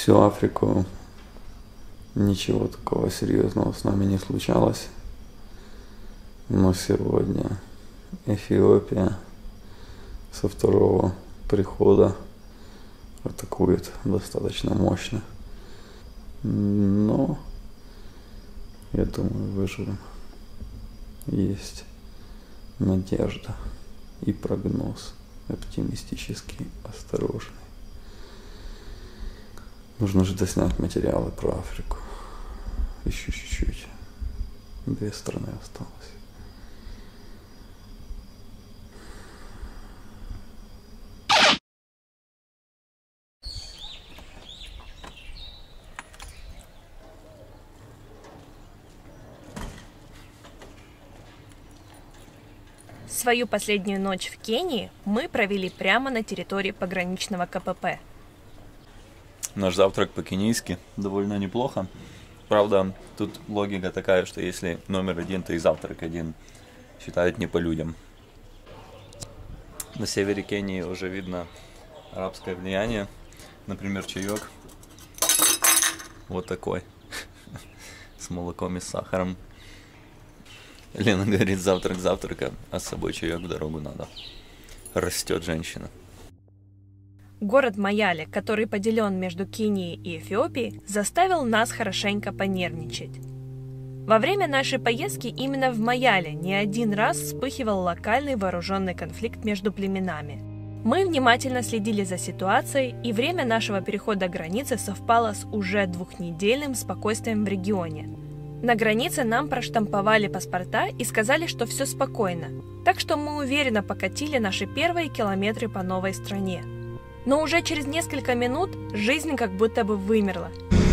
всю Африку ничего такого серьезного с нами не случалось. Но сегодня Эфиопия со второго прихода атакует достаточно мощно. Но я думаю, выживем. Есть надежда и прогноз оптимистически осторожный. Нужно же доснять материалы про Африку. Еще чуть-чуть. 2 страны осталось. Свою последнюю ночь в Кении мы провели прямо на территории пограничного КПП. Наш завтрак по-кенийски довольно неплохо. Правда, тут логика такая, что если номер 1, то и завтрак 1 считают не по людям. На севере Кении уже видно арабское влияние. Например, чаек вот такой, с молоком и сахаром. Лена говорит, завтрак завтрака, а с собой чаек в дорогу надо. Растет женщина. Город Мояле, который поделен между Кенией и Эфиопией, заставил нас хорошенько понервничать. Во время нашей поездки именно в Мояле не один раз вспыхивал локальный вооруженный конфликт между племенами. Мы внимательно следили за ситуацией, и время нашего перехода границы совпало с уже 2-недельным спокойствием в регионе. На границе нам проштамповали паспорта и сказали, что все спокойно, так что мы уверенно покатили наши первые километры по новой стране. Но уже через несколько минут жизнь как будто бы вымерла.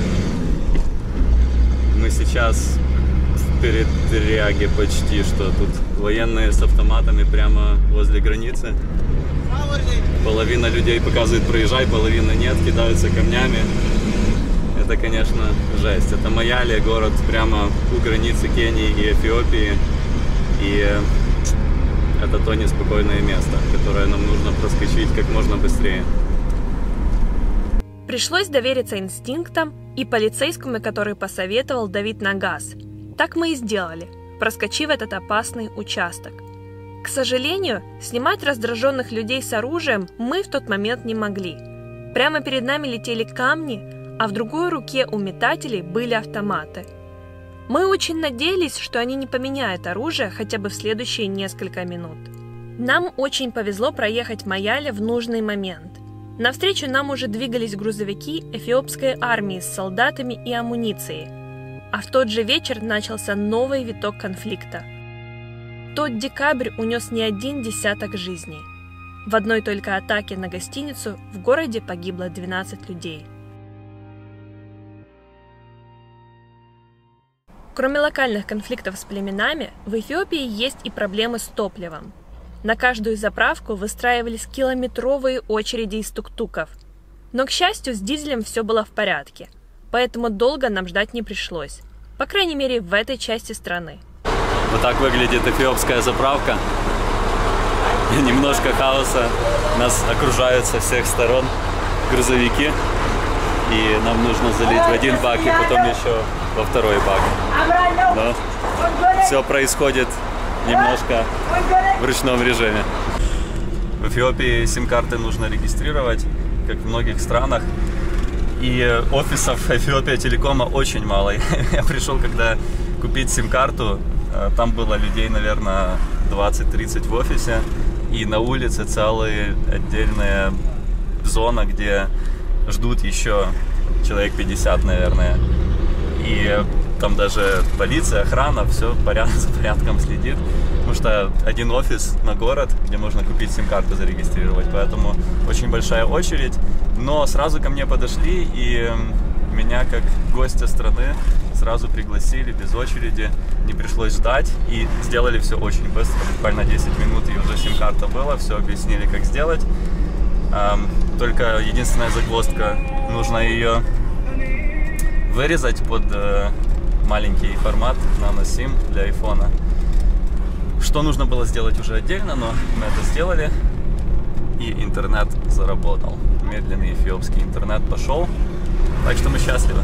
Мы сейчас в передряге почти что. Тут военные с автоматами прямо возле границы. Половина людей показывает проезжай, половина нет, кидаются камнями. Это, конечно, жесть. Это Мояле, город прямо у границы Кении и Эфиопии. И это то неспокойное место, которое нам нужно проскочить как можно быстрее. Пришлось довериться инстинктам и полицейскому, который посоветовал давить на газ. Так мы и сделали, проскочив этот опасный участок. К сожалению, снимать раздраженных людей с оружием мы в тот момент не могли. Прямо перед нами летели камни, а в другой руке у метателей были автоматы. Мы очень надеялись, что они не поменяют оружие хотя бы в следующие несколько минут. Нам очень повезло проехать Мояле в нужный момент. Навстречу нам уже двигались грузовики эфиопской армии с солдатами и амуницией. А в тот же вечер начался новый виток конфликта. Тот декабрь унес не 1 десяток жизней. В одной только атаке на гостиницу в городе погибло 12 людей. Кроме локальных конфликтов с племенами, в Эфиопии есть и проблемы с топливом. На каждую заправку выстраивались километровые очереди из тук-туков. Но, к счастью, с дизелем все было в порядке, поэтому долго нам ждать не пришлось. По крайней мере, в этой части страны. Вот так выглядит эфиопская заправка. Немножко хаоса. Нас окружают со всех сторон грузовики. И нам нужно залить в один бак и потом еще во второй бак. Но все происходит немножко в ручном режиме. В Эфиопии сим-карты нужно регистрировать, как в многих странах. И офисов Эфиопия Телекома очень мало. Я пришел, когда купить сим-карту, там было людей, наверное, 20-30 в офисе. И на улице целая отдельная зона, где ждут еще человек 50, наверное. И там даже полиция, охрана, все за порядком следит. Потому что один офис на город, где можно купить сим-карту, зарегистрировать. Поэтому очень большая очередь. Но сразу ко мне подошли, и меня, как гостя страны, сразу пригласили без очереди. Не пришлось ждать. И сделали все очень быстро, буквально 10 минут, и уже сим-карта была. Все объяснили, как сделать. Только единственная загвоздка, нужно ее вырезать под маленький формат nano-SIM для айфона. Что нужно было сделать уже отдельно, но мы это сделали, и интернет заработал. Медленный эфиопский интернет пошел. Так что мы счастливы.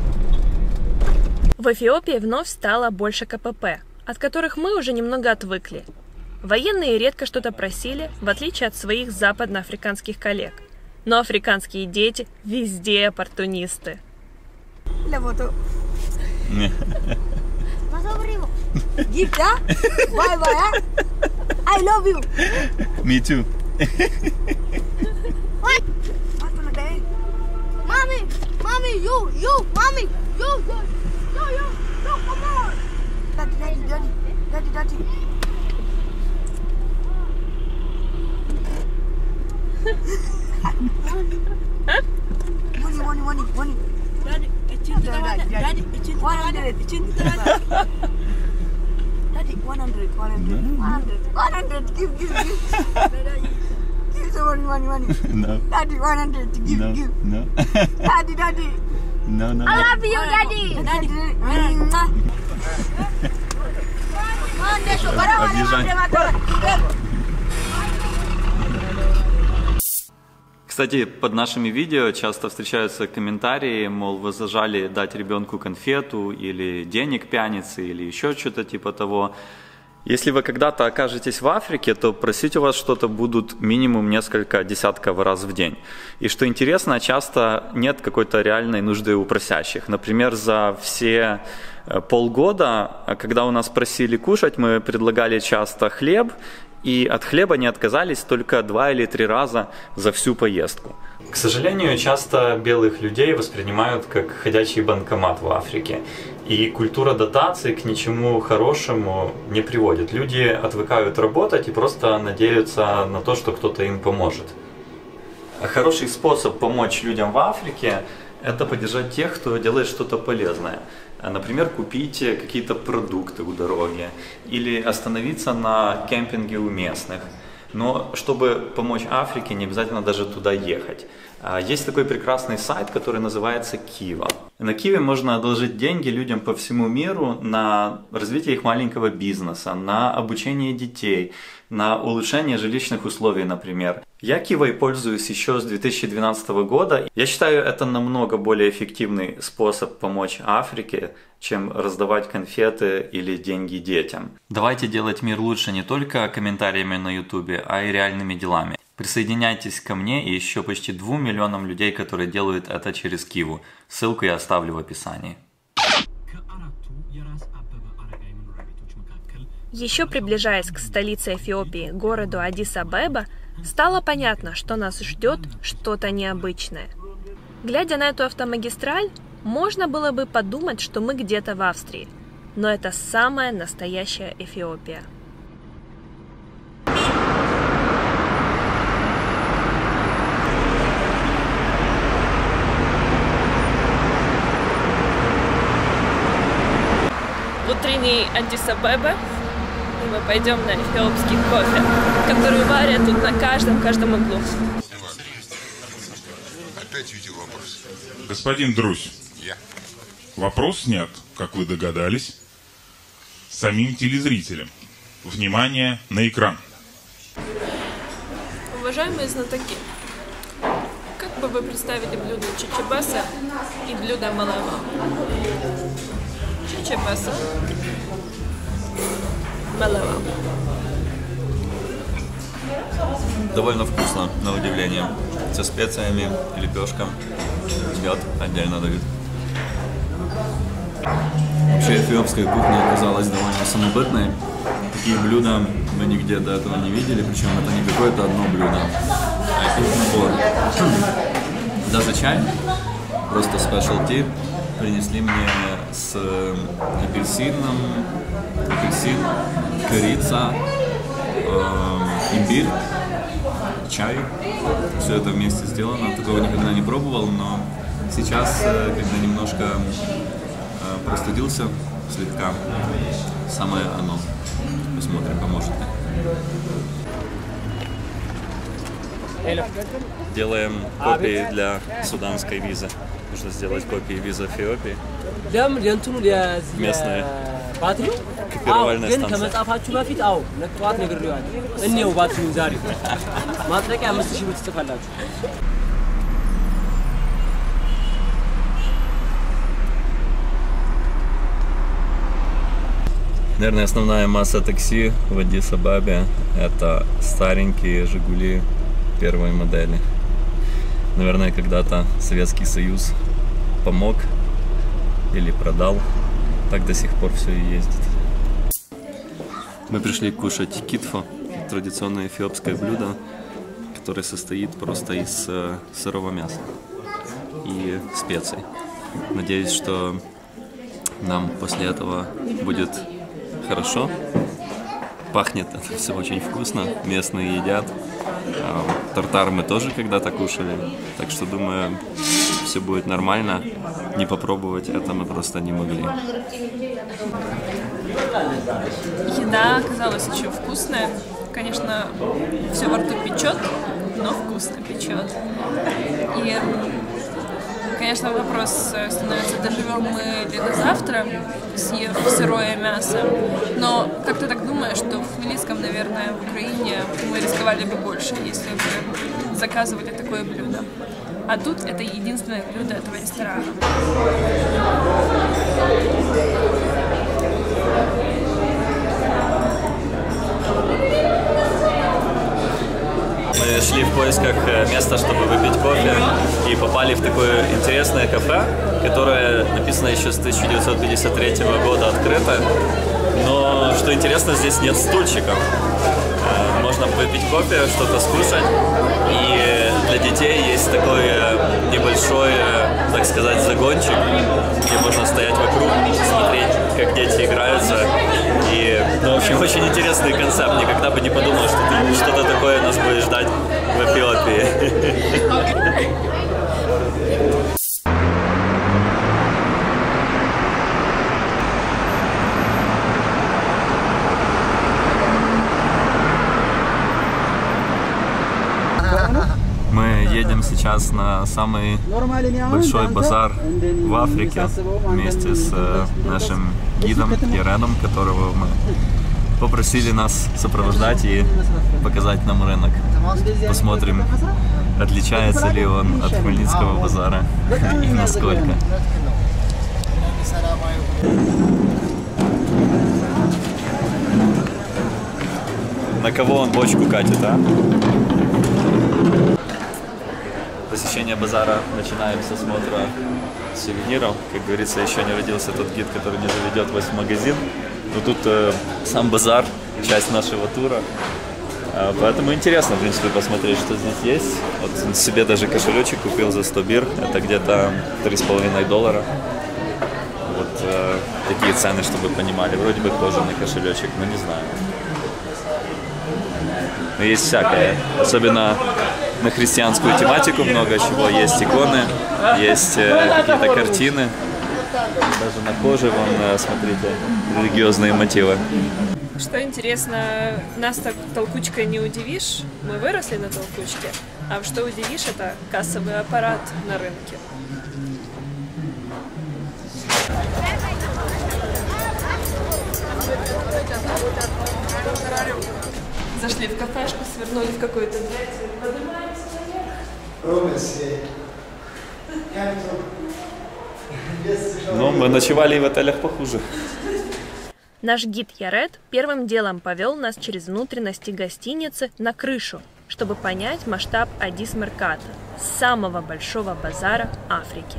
В Эфиопии вновь стало больше КПП, от которых мы уже немного отвыкли. Военные редко что-то просили, в отличие от своих западноафриканских коллег. Но африканские дети везде оппортунисты. I love you. Me too. What? Mommy, mommy, you, mommy, you, come on. Daddy. Money. Daddy, Daddy, 100. Daddy, 100. Give. Give some money. No. Daddy, 100. Give. No. Daddy. No. I love you, Daddy. Кстати, под нашими видео часто встречаются комментарии, мол, вы зажали дать ребенку конфету или денег пьянице или еще что-то типа того. Если вы когда-то окажетесь в Африке, то просить у вас что-то будут минимум несколько десятков раз в день. И что интересно, часто нет какой-то реальной нужды у просящих. Например, за все полгода, когда у нас просили кушать, мы предлагали часто хлеб, и от хлеба не отказались только 2 или 3 раза за всю поездку. К сожалению, часто белых людей воспринимают как ходячий банкомат в Африке. И культура дотаций к ничему хорошему не приводит. Люди отвыкают работать и просто надеются на то, что кто-то им поможет. Хороший способ помочь людям в Африке – это поддержать тех, кто делает что-то полезное. Например, купить какие-то продукты у дороги или остановиться на кемпинге у местных. Но чтобы помочь Африке, не обязательно даже туда ехать. Есть такой прекрасный сайт, который называется Kiva. На Kiva можно одолжить деньги людям по всему миру на развитие их маленького бизнеса, на обучение детей, на улучшение жилищных условий, например. Я Кивой пользуюсь еще с 2012 года. Я считаю, это намного более эффективный способ помочь Африке, чем раздавать конфеты или деньги детям. Давайте делать мир лучше не только комментариями на YouTube, а и реальными делами. Присоединяйтесь ко мне и еще почти 2 миллионам людей, которые делают это через Киву. Ссылку я оставлю в описании. Еще приближаясь к столице Эфиопии, городу Аддис-Абеба, стало понятно, что нас ждет что-то необычное. Глядя на эту автомагистраль, можно было бы подумать, что мы где-то в Австрии. Но это самая настоящая Эфиопия. В утренний Аддис-Абеба мы пойдем на эфиопский кофе, который варят тут на каждом углу. Опять видел вопрос. Господин Друзь, вопрос снят, как вы догадались, самим телезрителям. Внимание на экран. Уважаемые знатоки, как бы вы представили блюдо чичибаса и блюдо малава? Чичибаса, малава. Довольно вкусно, на удивление. Со специями, лепешка, мед отдельно дают. Вообще эфиопская кухня оказалась довольно самобытной. Такие блюда мы нигде до этого не видели, причем это не какое-то одно блюдо, а их набор. Даже чай, просто specialty, принесли мне с апельсином, корица, имбирь, чай. Все это вместе сделано. Такого никогда не пробовал, но сейчас, когда немножко простудился слегка, самое оно. Посмотрим, поможет ли. Делаем копии для суданской визы. Нужно сделать копии визы Эфиопии. Местные. Копировальная станция. Наверное, основная масса такси в Аддис-Абебе — это старенькие «Жигули» первой модели. Наверное, когда-то Советский Союз помог или продал. Так до сих пор все и ездит. Мы пришли кушать китфо, традиционное эфиопское блюдо, которое состоит просто из сырого мяса и специй. Надеюсь, что нам после этого будет хорошо. Пахнет это все очень вкусно, местные едят. Тартар мы тоже когда-то кушали, так что думаю, все будет нормально. Не попробовать это мы просто не могли. Еда оказалась очень вкусная. Конечно, все во рту печет, но вкусно печет. И, конечно, вопрос становится, доживем мы ли до завтра, съев сырое мясо. Но как-то так думаю, что в Хмельницком, наверное, в Украине мы рисковали бы больше, если бы заказывали такое блюдо. А тут это единственное блюдо этого ресторана. Мы шли в поисках места, чтобы выпить кофе, и попали в такое интересное кафе, которое написано еще с 1953 года открыто. Но, что интересно, здесь нет стульчиков. Можно выпить кофе, что-то скушать. И для детей есть такой небольшой, так сказать, загончик, где можно стоять вокруг, смотреть, как дети играются. И, ну, в общем, очень интересный концепт. Никогда бы не подумал, что что-то такое нас будет ждать в Эфиопии. Мы едем сейчас на самый большой базар в Африке вместе с нашим гидом Яредом, которого мы попросили нас сопровождать и показать нам рынок. Посмотрим, отличается ли он от Хмельницкого базара и насколько. На кого он бочку катит, а? Посещение базара начинаем с осмотра сувениров. Как говорится, еще не родился тот гид, который не заведет вас в магазин. Но тут сам базар, часть нашего тура. Поэтому интересно, в принципе, посмотреть, что здесь есть. Вот себе даже кошелечек купил за 100 бир. Это где-то $3,5. Вот такие цены, чтобы вы понимали. Вроде бы кожаный кошелечек, но не знаю. Но есть всякое. Особенно на христианскую тематику много чего. Есть иконы, есть какие-то картины. Даже на коже, вон, смотрите, религиозные мотивы. Что интересно, нас так толкучкой не удивишь. Мы выросли на толкучке. А что удивишь, это кассовый аппарат на рынке. Зашли в кафешку, свернули в какую-то дверь, поднимаемся наверх. Ну, мы ночевали и в отелях похуже. Наш гид Яред первым делом повел нас через внутренности гостиницы на крышу, чтобы понять масштаб Аддис-Мерката, самого большого базара Африки.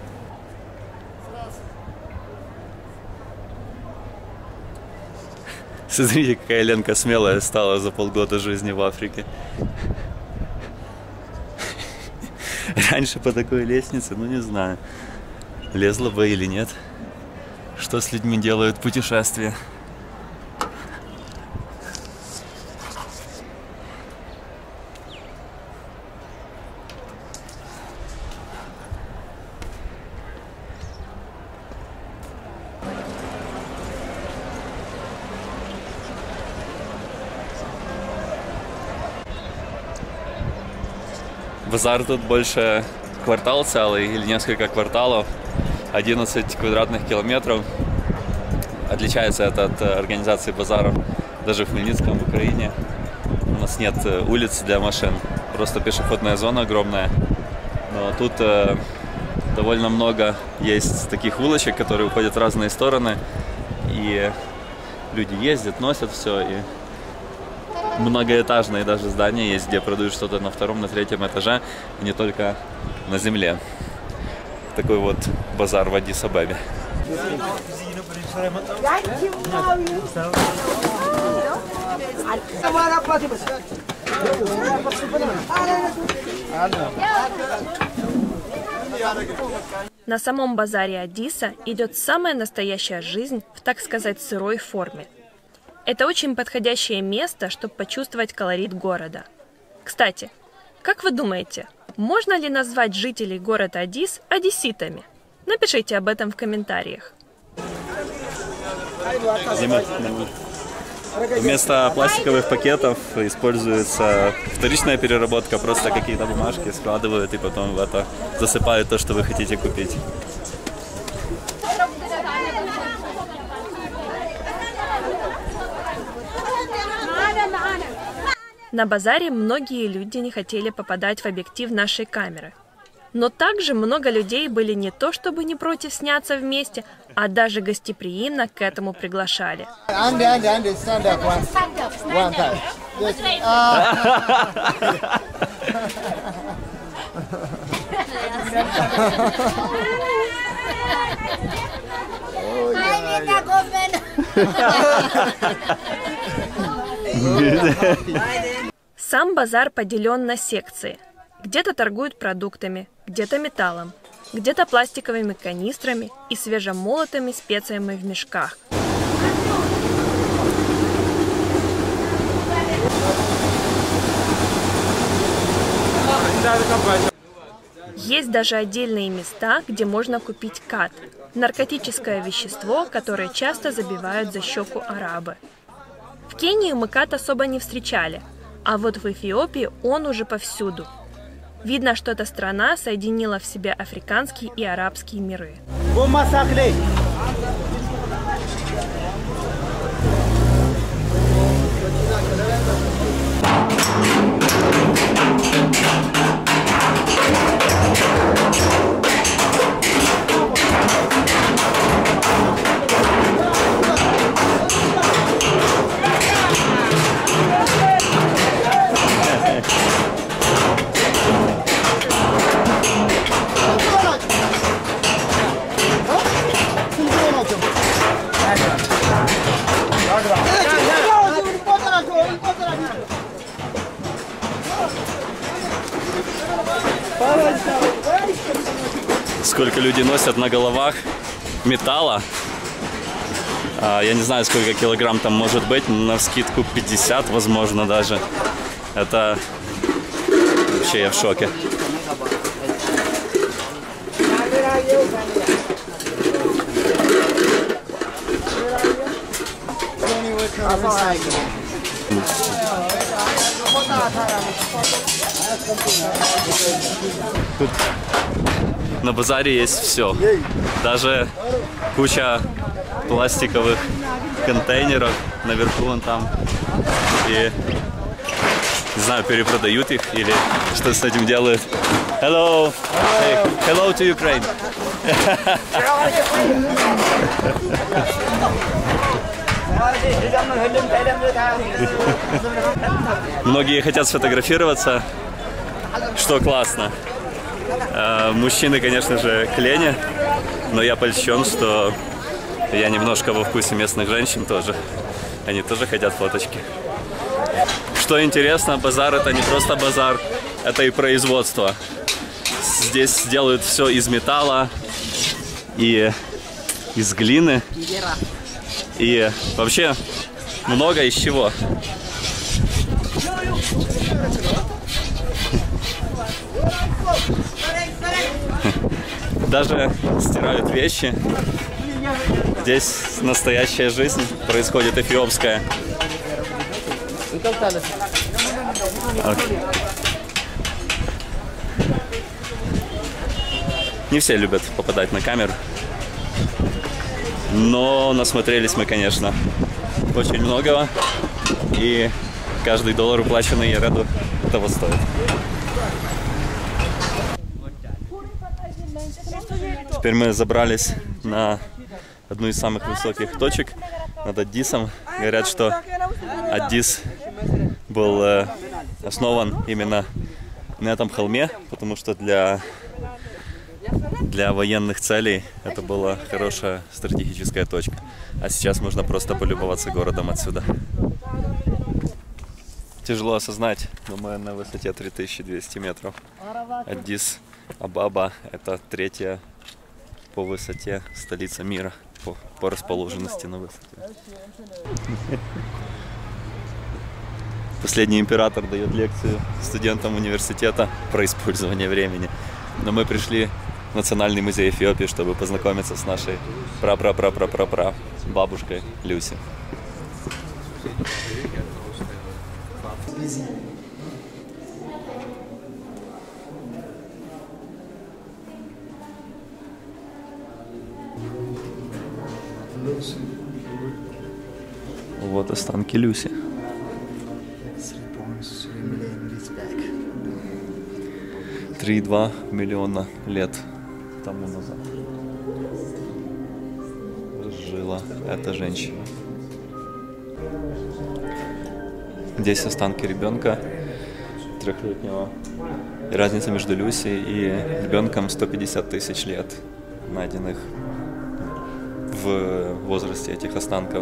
Смотрите, какая Ленка смелая стала за полгода жизни в Африке. Раньше по такой лестнице, ну не знаю, лезла бы или нет. Что с людьми делают путешествия? Базар тут больше квартал целый или несколько кварталов, 11 квадратных километров. Отличается это от организации базаров даже в Хмельницком, в Украине. У нас нет улиц для машин, просто пешеходная зона огромная. Но тут довольно много есть таких улочек, которые уходят в разные стороны. И люди ездят, носят все. И многоэтажные даже здания есть, где продают что-то на 2-м, на 3-м этаже, и не только на земле. Такой вот базар в Аддис-Абебе. На самом базаре Аддиса идет самая настоящая жизнь в, так сказать, сырой форме. Это очень подходящее место, чтобы почувствовать колорит города. Кстати, как вы думаете, можно ли назвать жителей города Аддис одесситами? Напишите об этом в комментариях. Вместо пластиковых пакетов используется вторичная переработка, просто какие-то бумажки складывают и потом в это засыпают то, что вы хотите купить. На базаре многие люди не хотели попадать в объектив нашей камеры. Но также много людей были не то чтобы не против сняться вместе, а даже гостеприимно к этому приглашали. Andy, stand up one time. Yes. Сам базар поделен на секции. Где-то торгуют продуктами, где-то металлом, где-то пластиковыми канистрами и свежемолотыми специями в мешках. Есть даже отдельные места, где можно купить кат – наркотическое вещество, которое часто забивают за щеку арабы. В Кении мы кат особо не встречали, а вот в Эфиопии он уже повсюду. Видно, что эта страна соединила в себе африканские и арабские миры. Сколько люди носят на головах металла. Я не знаю, сколько килограмм там может быть, но навскидку 50, возможно, даже. Это вообще я в шоке. Тут на базаре есть все. Даже куча пластиковых контейнеров наверху вон там. И не знаю, перепродают их или что с этим делают. Hello! Hey, hello to Ukraine! Многие хотят сфотографироваться, что классно. Мужчины, конечно же, к лени, но я польщен, что я немножко во вкусе местных женщин тоже. Они тоже хотят фоточки. Что интересно, базар — это не просто базар, это и производство. Здесь делают все из металла и из глины. И вообще много из чего. Даже стирают вещи. Здесь настоящая жизнь происходит, эфиопская. Okay. Не все любят попадать на камеру. Но насмотрелись мы, конечно, очень многого. И каждый доллар, уплаченный Ереду, того стоит. Теперь мы забрались на одну из самых высоких точек над Аддисом. Говорят, что Аддис был основан именно на этом холме, потому что для военных целей это была хорошая стратегическая точка. А сейчас можно просто полюбоваться городом отсюда. Тяжело осознать, но мы на высоте 3200 метров. Аддис Абаба – это третья по высоте столица мира, по расположенности на высоте. Последний император дает лекцию студентам университета про использование времени. Но мы пришли в Национальный музей Эфиопии, чтобы познакомиться с нашей бабушкой Люси. Вот останки Люси. 3,2 миллиона лет тому назад жила эта женщина. Здесь останки ребенка 3-летнего. И разница между Люси и ребенком 150 тысяч лет, найденных в возрасте этих останков.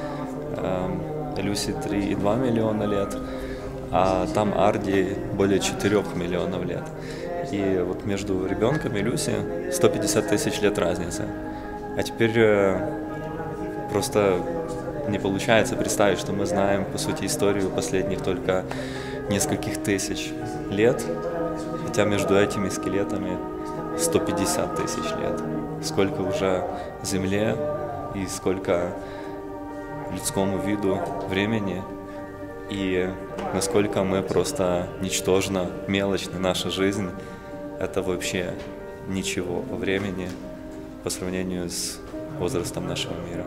Люси 3,2 миллиона лет, а там Арди более 4 миллионов лет. И вот между ребенком и Люси 150 тысяч лет разница. А теперь просто не получается представить, что мы знаем, по сути, историю последних только нескольких тысяч лет, хотя между этими скелетами 150 тысяч лет. Сколько уже Земле и сколько людскому виду времени, и насколько мы просто ничтожно, мелочны. Наша жизнь — это вообще ничего по времени по сравнению с возрастом нашего мира.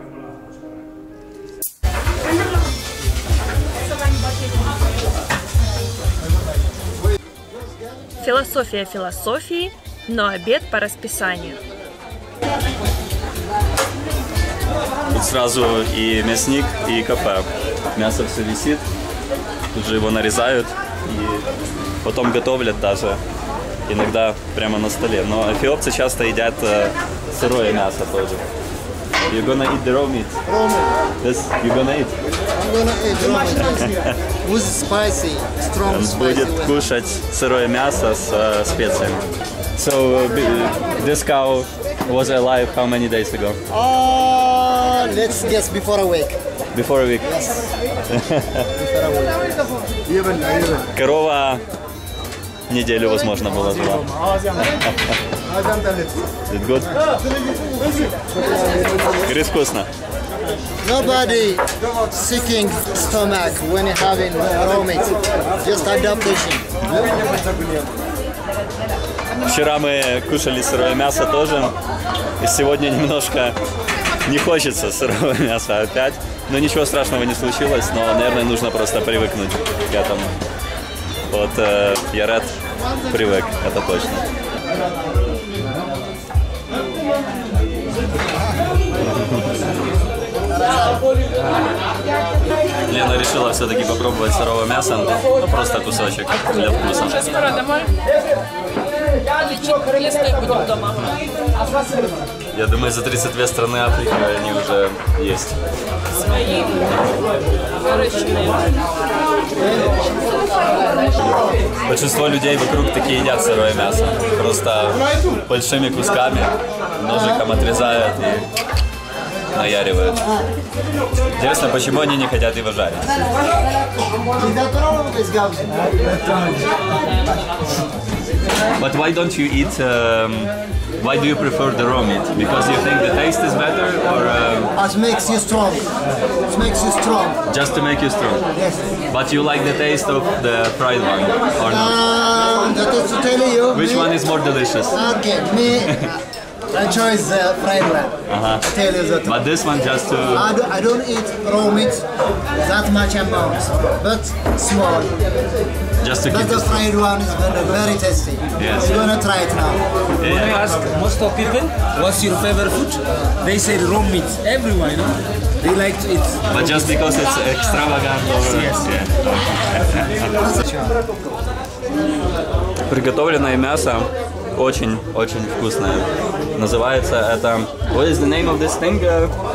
Философия философии, но обед по расписанию. Тут сразу и мясник, и кафе. Мясо все висит, тут же его нарезают и потом готовят даже, иногда прямо на столе. Но эфиопцы часто едят сырое мясо тоже. You're gonna eat the raw meat? Raw meat. Yes, you're gonna eat? I'm gonna eat raw meat. With spicy, strong Он spicy будет way. кушать сырое мясо с специями. So, this cow was alive how many days ago? Let's guess before a week. Before a week. Yes. Before a week. Корова неделю, возможно, была жива. Is it good? Говорит, вкусно. Nobody seeking stomach when you're having raw meat. Just adaptation. Вчера мы кушали сырое мясо тоже, и сегодня немножко не хочется сырого мяса опять. Но ничего страшного не случилось, но, наверное, нужно просто привыкнуть к этому. Вот Яред привык, это точно. Лена решила все-таки попробовать сырого мяса, ну просто кусочек для вкуса. Скоро домой. Лечить будем дома. Я думаю, за 32 страны Африки они уже есть. Свои выращенные. Большинство людей вокруг такие едят сырое мясо. Просто большими кусками, ножиком отрезают и наяривают. Интересно, почему они не хотят его жарить? But why don't you eat? Why do you prefer the raw meat? Because you think the taste is better, or It makes you strong. It makes you strong. just to make you strong? Yes. But you like the taste of the fried one, or not? That is to tell you. Which one is more delicious? Okay, me. I choose the fried one. Tell you that. But this one just to. I don't eat raw meat that much amount, but small. Just to But keep the it. fried one is very tasty. Yes. We're gonna try it now. When I ask most of people, what's your favorite food? They say raw meat. Everyone, you know. They like to eat. But just because it's extravagant over... Приготовленное мясо очень вкусное. Называется это... What is the name of this thing?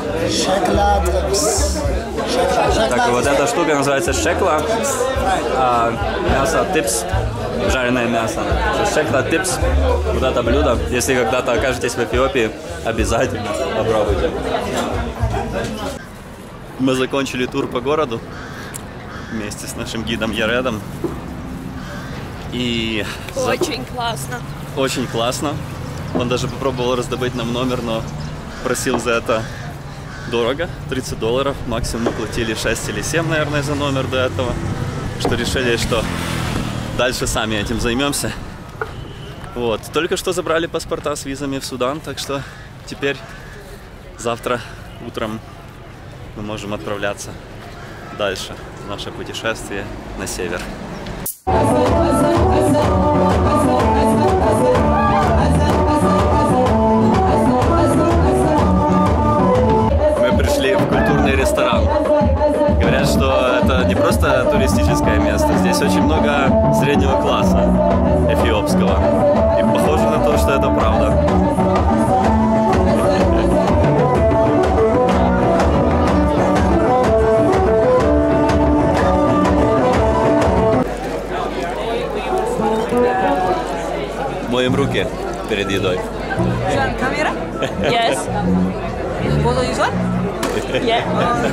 Так, вот эта штука называется шекла, а мясо типс, жареное мясо. Шекла типс, вот это блюдо, если когда-то окажетесь в Эфиопии, обязательно попробуйте. Мы закончили тур по городу вместе с нашим гидом Яредом. И Очень классно. очень классно. Он даже попробовал раздобыть нам номер, но просил за это дорого, $30. Максимум мы платили 6 или 7, наверное, за номер до этого. Что решили, что дальше сами этим займемся. Вот. Только что забрали паспорта с визами в Судан, так что теперь завтра утром мы можем отправляться дальше в наше путешествие на север. Пришли в культурный ресторан. Говорят, что это не просто туристическое место, здесь очень много среднего класса эфиопского. И похоже на то, что это правда. Моем руки перед едой. Камера? Yes. Photo you want? Yeah.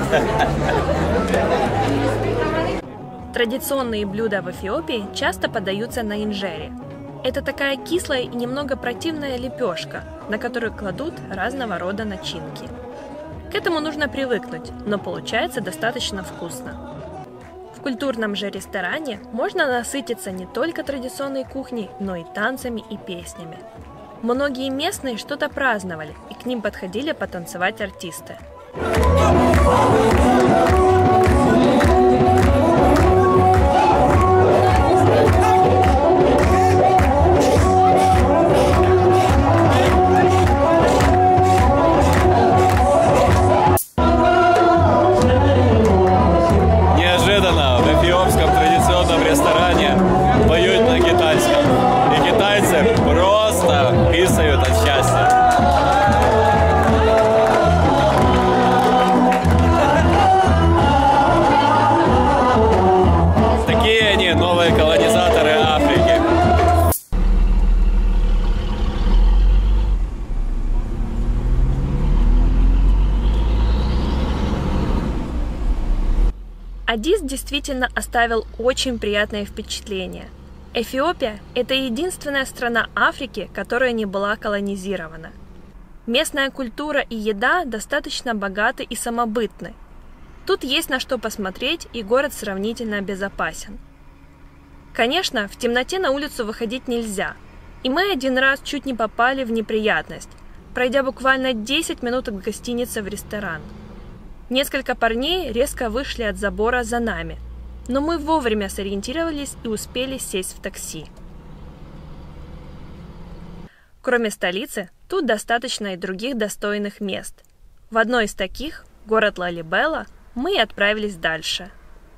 Традиционные блюда в Эфиопии часто подаются на инжере. Это такая кислая и немного противная лепешка, на которую кладут разного рода начинки. К этому нужно привыкнуть, но получается достаточно вкусно. В культурном же ресторане можно насытиться не только традиционной кухней, но и танцами и песнями. Многие местные что-то праздновали, и к ним подходили потанцевать артисты. Неожиданно в эфиопском традиционном ресторане поют на китайском. И китайцы просто писают от счастья. Такие они, новые колонизаторы Африки. Аддис действительно оставил очень приятное впечатление. Эфиопия – это единственная страна Африки, которая не была колонизирована. Местная культура и еда достаточно богаты и самобытны. Тут есть на что посмотреть, и город сравнительно безопасен. Конечно, в темноте на улицу выходить нельзя, и мы один раз чуть не попали в неприятность, пройдя буквально 10 минут от гостиницы в ресторан. Несколько парней резко вышли от забора за нами, но мы вовремя сориентировались и успели сесть в такси. Кроме столицы, тут достаточно и других достойных мест. В одно из таких, город Лалибела, мы и отправились дальше.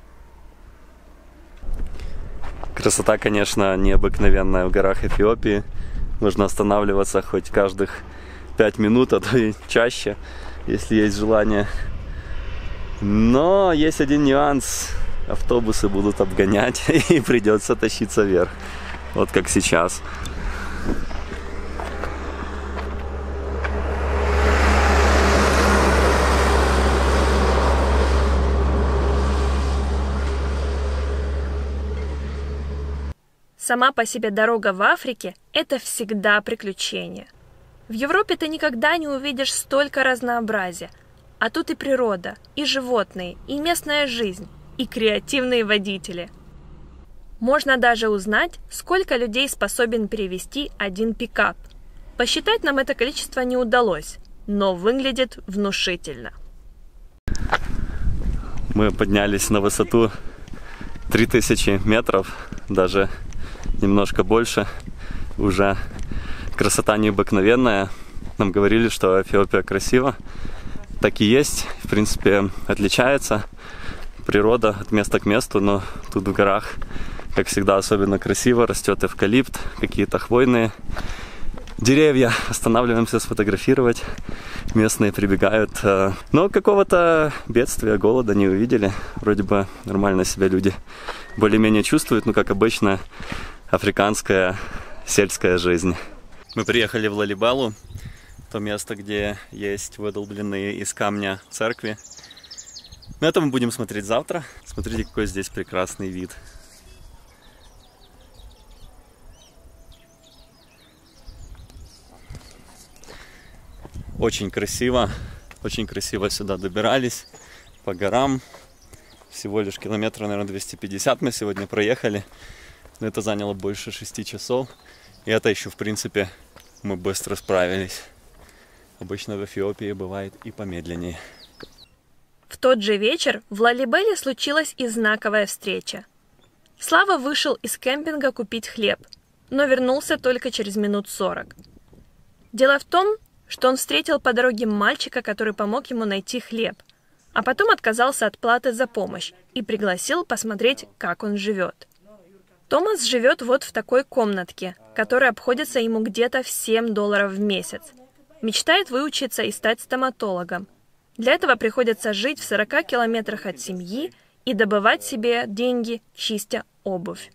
Красота, конечно, необыкновенная в горах Эфиопии. Нужно останавливаться хоть каждых 5 минут, а то и чаще, если есть желание. Но есть один нюанс. Автобусы будут обгонять, и придется тащиться вверх. Вот как сейчас. Сама по себе дорога в Африке – это всегда приключение. В Европе ты никогда не увидишь столько разнообразия, а тут и природа, и животные, и местная жизнь, и креативные водители. Можно даже узнать, сколько людей способен перевезти один пикап. Посчитать нам это количество не удалось, но выглядит внушительно. Мы поднялись на высоту 3000 метров, даже немножко больше. Уже красота необыкновенная. Нам говорили, что Эфиопия красива. так и есть. В принципе, отличается природа от места к месту, но тут в горах, как всегда, особенно красиво. Растет эвкалипт, какие-то хвойные деревья. Останавливаемся сфотографировать. Местные прибегают. Но какого-то бедствия, голода не увидели. Вроде бы нормально себя люди более-менее чувствуют, ну, как обычно, африканская сельская жизнь. Мы приехали в Лалибелу, то место, где есть выдолбленные из камня церкви. На это мы будем смотреть завтра. Смотрите, какой здесь прекрасный вид. Очень красиво сюда добирались по горам. Всего лишь километра, наверное, 250 мы сегодня проехали. Но это заняло больше 6 часов. И это еще, в принципе, мы быстро справились. Обычно в Эфиопии бывает и помедленнее. В тот же вечер в Лалибеле случилась и знаковая встреча. Слава вышел из кемпинга купить хлеб, но вернулся только через минут 40. Дело в том, что он встретил по дороге мальчика, который помог ему найти хлеб, а потом отказался от платы за помощь и пригласил посмотреть, как он живет. Томас живет вот в такой комнатке, которая обходится ему где-то в $7 в месяц. Мечтает выучиться и стать стоматологом. Для этого приходится жить в 40 километрах от семьи и добывать себе деньги, чистя обувь.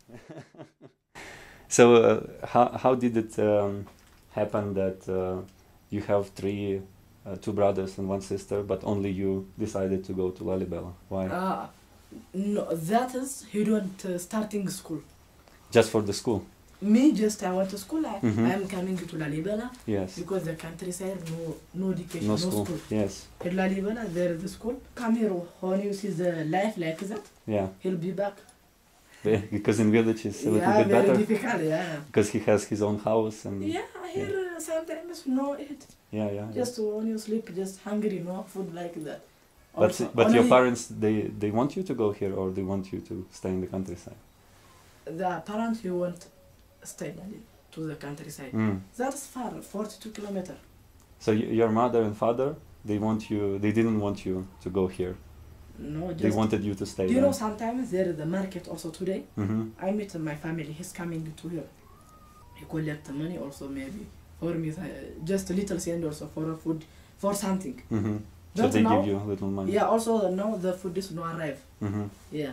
So, how did it happen that you have two brothers and one sister, but only you decided to go to Lalibela? Why? No, that is he went starting school. Just for the school? Me, I went to school. I am coming to Lalibela. Yes. Because the countryside, no education, No no school. school. Yes. In Lalibela, there is the school. Come here when you see the life like that. Yeah. He'll be back. Because in village it's a little Yeah, bit very better. difficult. Yeah. Because he has his own house and. Yeah, here sometimes no eat. Yeah. Just when you sleep, just hungry, no food like that. But your parents, they want you to go here, or they want you to stay in the countryside? The parents you want stay to the countryside. That's far, 42 kilometers. So your mother and father, they didn't want you to go here. No, They wanted you to stay Do you there. know sometimes there is the market also today? I meet my family, he's coming to here. He collect money also maybe for me, just a little send also for food, for something. So But they now, give you a little money. Yeah, also now the food is not arrive. Yeah.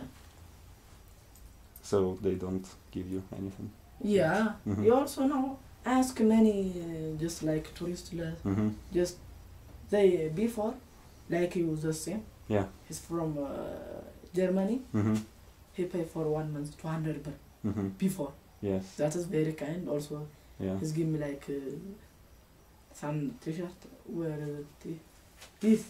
So they don't give you anything. Yeah. You also now ask many just like tourists, just they before like you the same. Yeah. He's from Germany. He pay for 1 month 200 before. Yes. That is very kind. Also, Yeah. he's give me like some t-shirt. Where this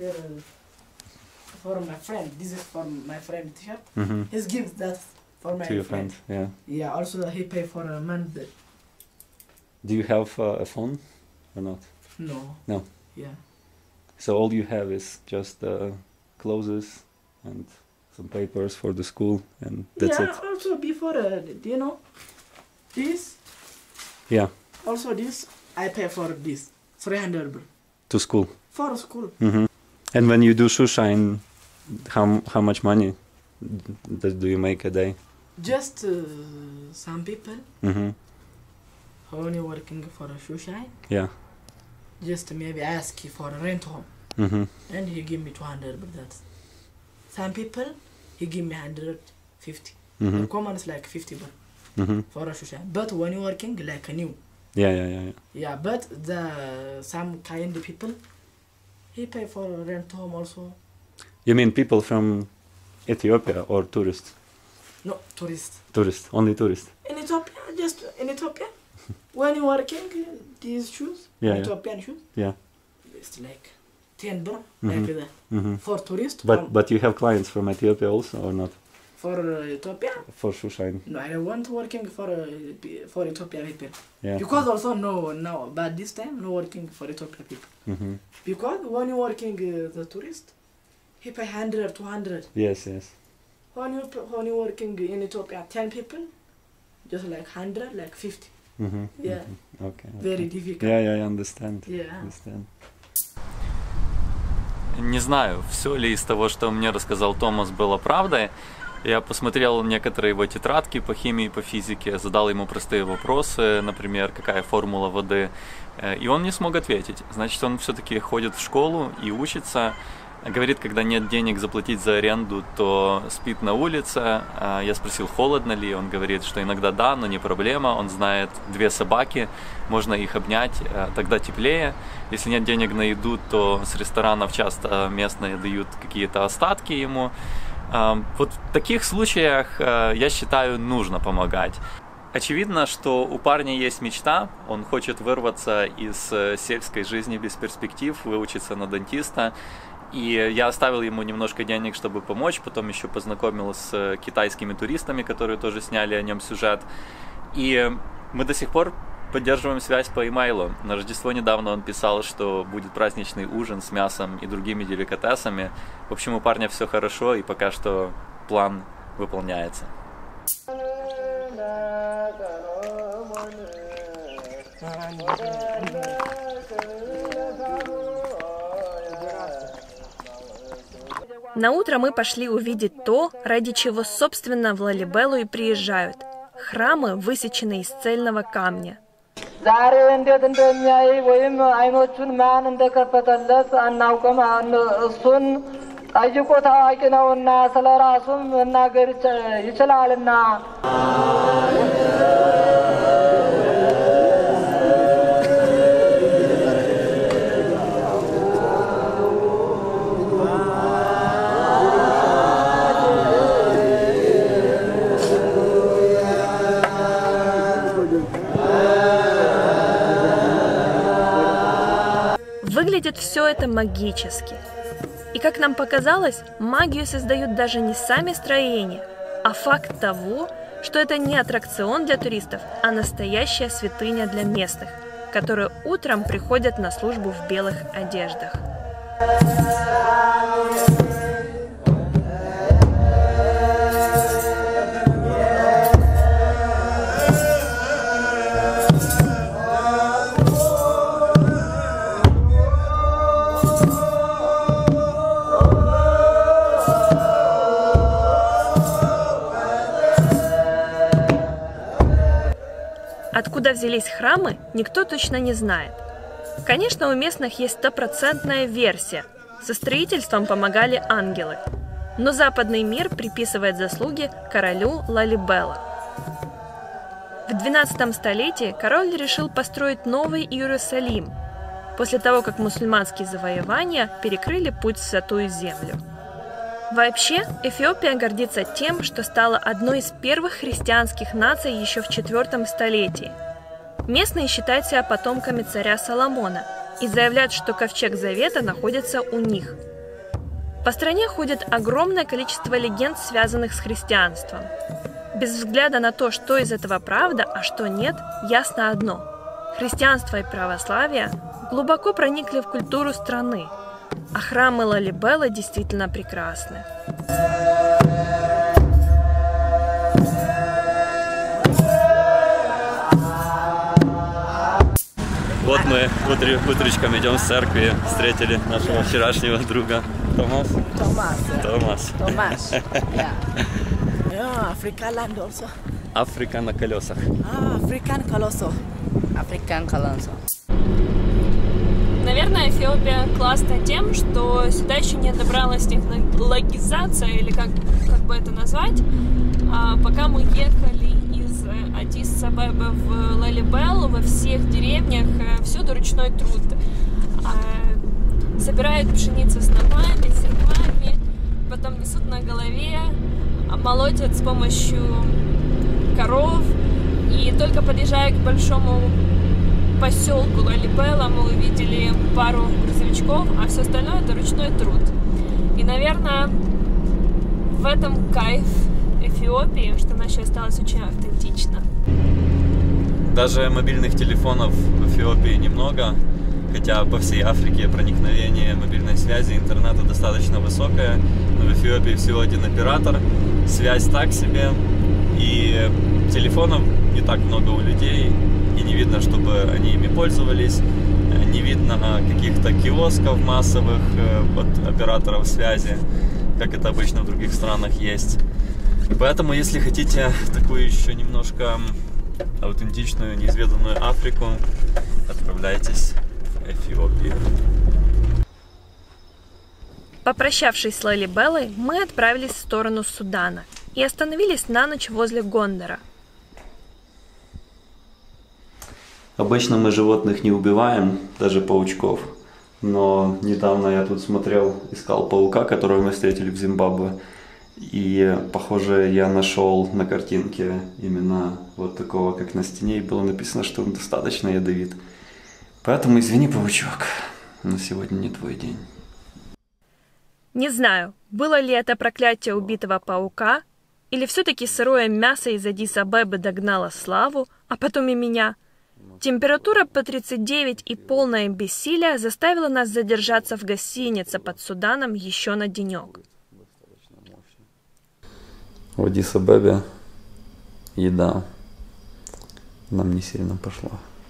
for my friend. This is for my friend t-shirt. He's give that for my To your friend. friend. Yeah. Yeah. Also, he pay for a month. Do you have a phone or not? No. No. Yeah. So all you have is just clothes and some papers for the school, and that's yeah. it. Also, before do you know this? Yeah. Also, this I pay for this 300 To school. for school. And when you do Schuhschein, how much money do you make a day? Just some people only working for a shoe shine. Yeah. Just maybe ask for a rent home, and he give me 200. But that's some people he give me 150. The common is like 50 for a shoe shine. But when you working like a new. Yeah. Yeah, but the some kind of people he pay for rent home also. You mean people from Ethiopia or tourists? No, tourists. Tourists, only tourists. In Ethiopia, just in Ethiopia, when you working these shoes, Yeah, Ethiopian shoes, Yeah. it's like 10 like that. For tourists, But you have clients from Ethiopia also or not? for Ethiopia, For Schuhschein. no, I want working for Ethiopia people. Yeah. Because also no, but this time no working for Ethiopia people. Because when you working the tourist, he pay 100, 200. Yes. When you working in Ethiopia, 10 people, just like 100, like 50. Yeah, Okay. very difficult. Yeah, I understand. Yeah. Understand. не знаю, все ли из того, что мне рассказал Томас, было правдой. Я посмотрел некоторые его тетрадки по химии и по физике, задал ему простые вопросы, например, какая формула воды, и он не смог ответить. Значит, он все-таки ходит в школу и учится. Говорит, когда нет денег заплатить за аренду, то спит на улице. Я спросил, холодно ли, он говорит, что иногда да, но не проблема. Он знает 2 собаки, можно их обнять, тогда теплее. Если нет денег на еду, то с ресторанов часто местные дают какие-то остатки ему. Вот в таких случаях, я считаю, нужно помогать. Очевидно, что у парня есть мечта, он хочет вырваться из сельской жизни без перспектив, выучиться на дантиста. И я оставил ему немножко денег, чтобы помочь, потом еще познакомил с китайскими туристами, которые тоже сняли о нем сюжет. И мы до сих пор поддерживаем связь по имейлу. На Рождество недавно он писал, что будет праздничный ужин с мясом и другими деликатесами. В общем, у парня все хорошо, и пока что план выполняется. На утро мы пошли увидеть то, ради чего, собственно, в Лалибелу и приезжают – храмы, высеченные из цельного камня. Выглядит все это магически. И, как нам показалось, магию создают даже не сами строения, а факт того, что это не аттракцион для туристов, а настоящая святыня для местных, которые утром приходят на службу в белых одеждах. Откуда взялись храмы, никто точно не знает. Конечно, у местных есть 100% версия. Со строительством помогали ангелы. Но западный мир приписывает заслуги королю Лалибела. В XII столетии король решил построить новый Иерусалим, после того, как мусульманские завоевания перекрыли путь в Святую Землю. Вообще, Эфиопия гордится тем, что стала одной из первых христианских наций еще в IV столетии. Местные считают себя потомками царя Соломона и заявляют, что ковчег Завета находится у них. По стране ходит огромное количество легенд, связанных с христианством. Без взгляда на то, что из этого правда, а что нет, ясно одно – христианство и православие глубоко проникли в культуру страны, а храмы Лалибела действительно прекрасны. Вот мы утречком идем с церкви, встретили нашего вчерашнего друга Томас. Томас. African also. Африка на колесах. African колесо. African колесо. Наверное, Эфиопия классна тем, что сюда еще не добралась технологизация, или как бы это назвать. Пока мы ехали из Аддис-Абебы в Лалибелу, во всех деревнях всюду ручной труд. Собирают пшеницу снопами, серпами, потом несут на голове, молотят с помощью коров. И только подъезжая к большому поселку Лалибела, мы увидели пару грузовичков, а все остальное это ручной труд. И, наверное, в этом кайф Эфиопии, что она еще осталась очень автентично. Даже мобильных телефонов в Эфиопии немного, хотя по всей Африке проникновение мобильной связи, интернета достаточно высокое, но в Эфиопии всего один оператор, связь так себе, и телефонов не так много у людей, и не видно, чтобы они ими пользовались. не видно каких-то киосков массовых от операторов связи, как это обычно в других странах есть. Поэтому, если хотите такую еще немножко аутентичную, неизведанную Африку, отправляйтесь в Эфиопию. Попрощавшись с Лалибеллой, мы отправились в сторону Судана и остановились на ночь возле Гондара. Обычно мы животных не убиваем, даже паучков. Но недавно я тут смотрел, искал паука, которого мы встретили в Зимбабве. И, похоже, я нашел на картинке именно вот такого, как на стене. И было написано, что он достаточно ядовит. Поэтому извини, паучок, но сегодня не твой день. Не знаю, было ли это проклятие убитого паука, или все-таки сырое мясо из Аддис-Абебы догнало Славу, а потом и меня. Температура по 39 и полное бессилие заставила нас задержаться в гостинице под Суданом еще на денек. В Аддис-Абебе еда нам не сильно пошла.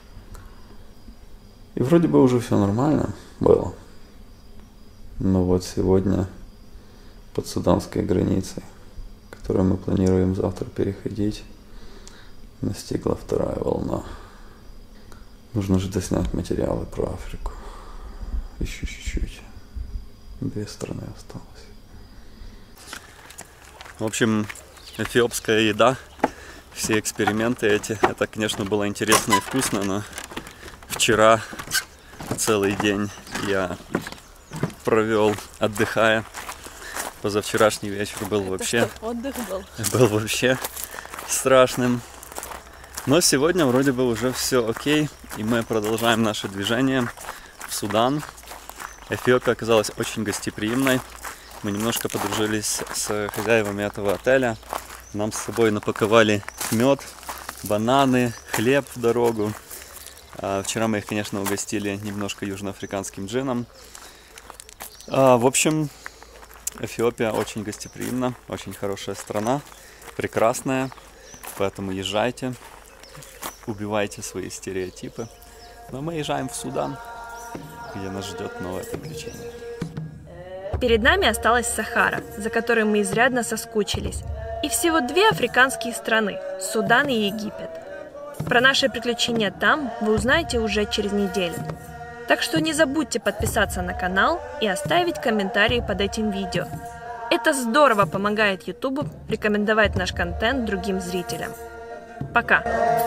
И вроде бы уже все нормально было. Но вот сегодня под суданской границей, которую мы планируем завтра переходить, настигла вторая волна. Нужно же доснять материалы про Африку. Еще чуть-чуть. 2 страны осталось. В общем, эфиопская еда, все эксперименты эти, это, конечно, было интересно и вкусно, но вчера целый день я провел отдыхая. Позавчерашний вечер был вообще... Отдых был. Был вообще страшным. Но сегодня вроде бы уже все окей, и мы продолжаем наше движение в Судан. Эфиопия оказалась очень гостеприимной. Мы немножко подружились с хозяевами этого отеля. Нам с собой напаковали мед, бананы, хлеб в дорогу. Вчера мы их, конечно, угостили немножко южноафриканским джином. В общем, Эфиопия очень гостеприимна, очень хорошая страна, прекрасная. Поэтому езжайте, убивайте свои стереотипы. Но мы езжаем в Судан, где нас ждет новое приключение. Перед нами осталась Сахара, за которой мы изрядно соскучились. И всего 2 африканские страны – Судан и Египет. Про наши приключения там вы узнаете уже через неделю. Так что не забудьте подписаться на канал и оставить комментарии под этим видео. Это здорово помогает YouTube рекомендовать наш контент другим зрителям. Пока!